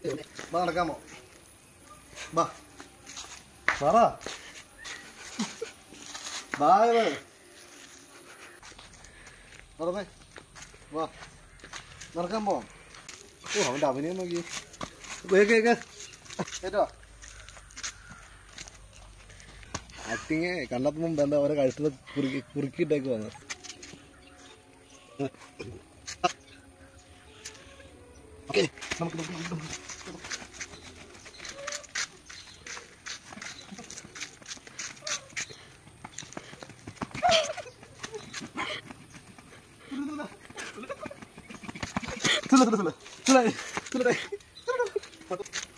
നടക്കാമോ ബാ പറ ബായ് പറഞ്ഞേ വാ നടക്കാൻ പോവാം ഓ അവൻ്റെ അഭിനയം നോക്കി കേട്ടോ ആക്ടിങ് കണ്ടപ്പോൾ മുമ്പ് എന്താ അവരെ കഴുത്തിൽ കുറുക്കിയിട്ടേക്ക് വന്നു ഓക്കെ നമുക്ക് Tuh.